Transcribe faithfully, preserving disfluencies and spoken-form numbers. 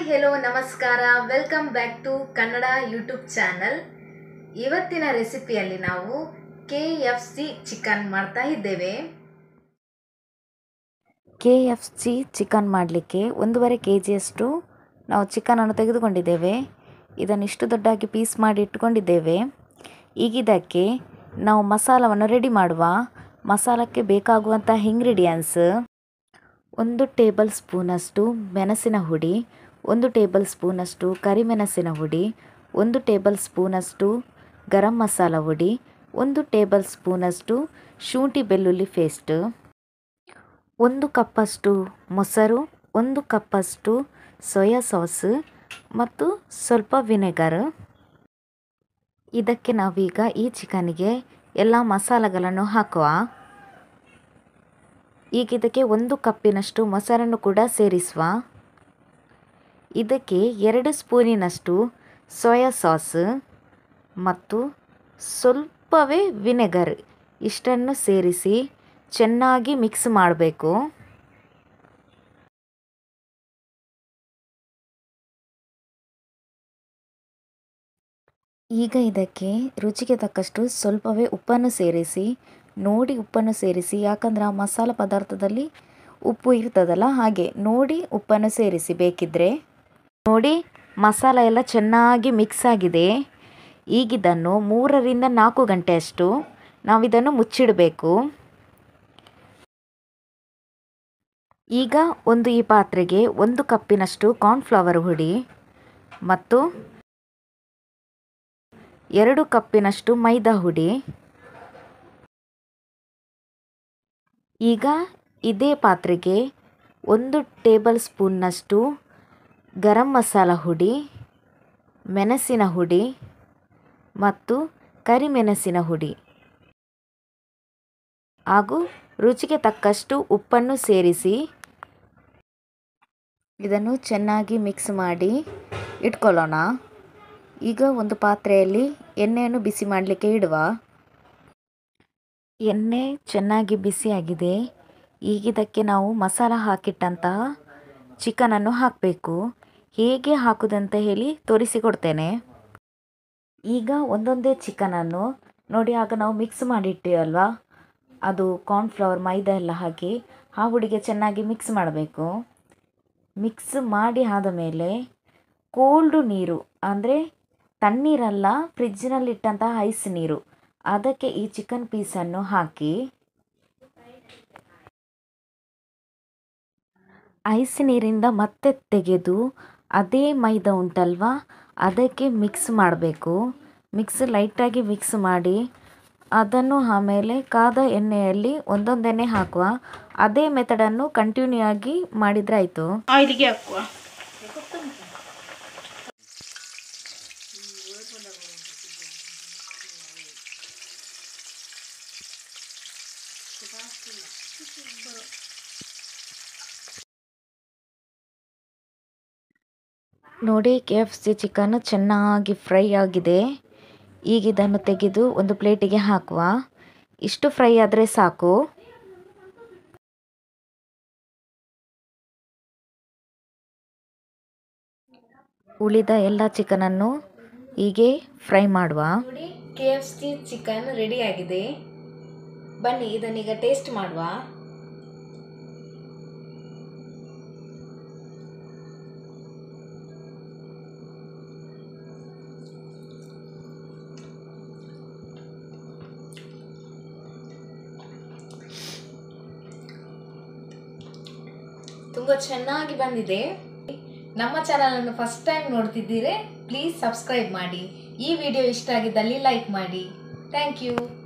Hello ನಮಸ್ಕಾರ welcome back to Kannada YouTube channel. ಇವತ್ತಿನ ರೆಸಿಪಿಯಲ್ಲಿ ನಾವು ಕೆ ಎಫ್ ಸಿ ಚಿಕನ್ ಮಾಡ್ತಾ ಇದ್ದೇವೆ. ಕೆ ಎಫ್ ಸಿ ಚಿಕನ್ ಮಾಡಲಿಕ್ಕೆ ಒಂದೂವರೆ ಕೆ ಜಿಯಷ್ಟು ನಾವು ಚಿಕನನ್ನು ತೆಗೆದುಕೊಂಡಿದ್ದೇವೆ. ಇದನ್ನು ಇಷ್ಟು ದೊಡ್ಡದಾಗಿ ಪೀಸ್ ಮಾಡಿ ಇಟ್ಟುಕೊಂಡಿದ್ದೇವೆ. ಈಗ ಇದಕ್ಕೆ ನಾವು ಮಸಾಲವನ್ನು ರೆಡಿ ಮಾಡುವ. ಮಸಾಲಕ್ಕೆ ಬೇಕಾಗುವಂಥ ಇಂಗ್ರೀಡಿಯೆಂಟ್ಸ್: ಒಂದು ಟೇಬಲ್ ಸ್ಪೂನಷ್ಟು ಮೆಣಸಿನ ಹುಡಿ, ಒಂದು ಟೇಬಲ್ ಸ್ಪೂನಷ್ಟು ಕರಿಮೆಣಸಿನ ಹುಡಿ, ಒಂದು ಟೇಬಲ್ ಸ್ಪೂನಷ್ಟು ಗರಂ ಮಸಾಲ ಹುಡಿ, ಒಂದು ಟೇಬಲ್ ಸ್ಪೂನಷ್ಟು ಶುಂಠಿ ಬೆಳ್ಳುಳ್ಳಿ ಪೇಸ್ಟ್, ಒಂದು ಕಪ್ಪಷ್ಟು ಮೊಸರು, ಒಂದು ಕಪ್ಪಷ್ಟು ಸೋಯಾ ಸಾಸ್ ಮತ್ತು ಸ್ವಲ್ಪ ವಿನೆಗರ್. ಇದಕ್ಕೆ ನಾವೀಗ ಈ ಚಿಕನ್ನಿಗೆ ಎಲ್ಲ ಮಸಾಲೆಗಳನ್ನು ಹಾಕುವ. ಈಗ ಇದಕ್ಕೆ ಒಂದು ಕಪ್ಪಿನಷ್ಟು ಮೊಸರನ್ನು ಕೂಡ ಸೇರಿಸುವ. ಇದಕ್ಕೆ ಎರಡು ಸ್ಪೂನಿನಷ್ಟು ಸೋಯಾ ಸಾಸ್ ಮತ್ತು ಸ್ವಲ್ಪವೇ ವಿನೆಗರ್ ಇಷ್ಟನ್ನು ಸೇರಿಸಿ ಚೆನ್ನಾಗಿ ಮಿಕ್ಸ್ ಮಾಡಬೇಕು. ಈಗ ಇದಕ್ಕೆ ರುಚಿಗೆ ತಕ್ಕಷ್ಟು ಸ್ವಲ್ಪವೇ ಉಪ್ಪನ್ನು ಸೇರಿಸಿ ನೋಡಿ ಉಪ್ಪನ್ನು ಸೇರಿಸಿ ಯಾಕಂದರೆ ಆ ಮಸಾಲ ಪದಾರ್ಥದಲ್ಲಿ ಉಪ್ಪು ಇರ್ತದಲ್ಲ, ಹಾಗೆ ನೋಡಿ ಉಪ್ಪನ್ನು ಸೇರಿಸಿ ಬೇಕಿದ್ದರೆ. ನೋಡಿ ಮಸಾಲ ಎಲ್ಲ ಚೆನ್ನಾಗಿ ಮಿಕ್ಸ್ ಆಗಿದೆ. ಈಗಿದನ್ನು ಮೂರರಿಂದ ನಾಲ್ಕು ಗಂಟೆಯಷ್ಟು ನಾವಿದನ್ನು ಮುಚ್ಚಿಡಬೇಕು. ಈಗ ಒಂದು ಈ ಪಾತ್ರೆಗೆ ಒಂದು ಕಪ್ಪಿನಷ್ಟು ಕಾರ್ನ್ಫ್ಲವರ್ ಹುಡಿ ಮತ್ತು ಎರಡು ಕಪ್ಪಿನಷ್ಟು ಮೈದಾ ಹುಡಿ. ಈಗ ಇದೇ ಪಾತ್ರೆಗೆ ಒಂದು ಟೇಬಲ್ ಸ್ಪೂನ್ನಷ್ಟು ಗರಂ ಮಸಾಲ ಹುಡಿ, ಮೆಣಸಿನ ಹುಡಿ ಮತ್ತು ಕರಿಮೆಣಸಿನ ಹುಡಿ ಹಾಗೂ ರುಚಿಗೆ ತಕ್ಕಷ್ಟು ಉಪ್ಪನ್ನು ಸೇರಿಸಿ ಇದನ್ನು ಚೆನ್ನಾಗಿ ಮಿಕ್ಸ್ ಮಾಡಿ ಇಟ್ಕೊಳ್ಳೋಣ. ಈಗ ಒಂದು ಪಾತ್ರೆಯಲ್ಲಿ ಎಣ್ಣೆಯನ್ನು ಬಿಸಿ ಮಾಡಲಿಕ್ಕೆ ಇಡುವ. ಎಣ್ಣೆ ಚೆನ್ನಾಗಿ ಬಿಸಿಯಾಗಿದೆ. ಈಗ ಇದಕ್ಕೆ ನಾವು ಮಸಾಲ ಹಾಕಿಟ್ಟಂತಹ ಚಿಕನನ್ನು ಹಾಕಬೇಕು. ಹೇಗೆ ಹಾಕುವುದಂತ ಹೇಳಿ ತೋರಿಸಿಕೊಡ್ತೇನೆ. ಈಗ ಒಂದೊಂದೇ ಚಿಕನನ್ನು ನೋಡಿ, ಆಗ ನಾವು ಮಿಕ್ಸ್ ಮಾಡಿಟ್ಟಿವಲ್ವ, ಅದು ಕಾರ್ನ್ಫ್ಲವರ್ ಮೈದಾ ಎಲ್ಲ ಹಾಕಿ ಆ ಹುಡಿಗೆ ಚೆನ್ನಾಗಿ ಮಿಕ್ಸ್ ಮಾಡಬೇಕು. ಮಿಕ್ಸ್ ಮಾಡಿ ಆದ ಮೇಲೆ ಕೋಲ್ಡ್ ನೀರು, ಅಂದರೆ ತಣ್ಣೀರಲ್ಲ, ಫ್ರಿಜ್ಜಿನಲ್ಲಿಟ್ಟಂತಹ ಐಸ್ ನೀರು, ಅದಕ್ಕೆ ಈ ಚಿಕನ್ ಪೀಸನ್ನು ಹಾಕಿ ಐಸ್ ನೀರಿಂದ ಮತ್ತೆ ತೆಗೆದು ಅದೇ ಮೈದಾ ಉಂಟಲ್ವ ಅದಕ್ಕೆ ಮಿಕ್ಸ್ ಮಾಡಬೇಕು. ಮಿಕ್ಸ್ ಲೈಟಾಗಿ ಮಿಕ್ಸ್ ಮಾಡಿ ಅದನ್ನು ಆಮೇಲೆ ಕಾದ ಎಣ್ಣೆಯಲ್ಲಿ ಒಂದೊಂದೆಣ್ಣೆ ಹಾಕುವ. ಅದೇ ಮೆಥಡನ್ನು ಕಂಟಿನ್ಯೂ ಆಗಿ ಮಾಡಿದರೆ ಆಯಿತು. ಆಯಿಲಿಗೆ ಹಾಕುವ. ನೋಡಿ, ಕೆ ಎಫ್ ಸಿ ಚಿಕನ್ ಚೆನ್ನಾಗಿ ಫ್ರೈ ಆಗಿದೆ. ಈಗ ಇದನ್ನು ತೆಗೆದು ಒಂದು ಪ್ಲೇಟಿಗೆ ಹಾಕುವ. ಇಷ್ಟು ಫ್ರೈ ಆದರೆ ಸಾಕು. ಉಳಿದ ಎಲ್ಲ ಚಿಕನನ್ನು ಹೀಗೆ ಫ್ರೈ ಮಾಡುವ. ನೋಡಿ, K F C chicken ready ಆಗಿದೆ. ಬನ್ನಿ ಇದನ್ನೀಗ ಟೇಸ್ಟ್ ಮಾಡುವ. ತುಂಬ ಚೆನ್ನಾಗಿ ಬಂದಿದೆ. ನಮ್ಮ ಚಾನಲನ್ನು ಫಸ್ಟ್ ಟೈಮ್ ನೋಡ್ತಿದ್ದೀರಿ, ಪ್ಲೀಸ್ ಸಬ್ಸ್ಕ್ರೈಬ್ ಮಾಡಿ. ಈ ವಿಡಿಯೋ ಇಷ್ಟ ಆಗಿದ್ದಲ್ಲಿ ಲೈಕ್ ಮಾಡಿ. Thank you.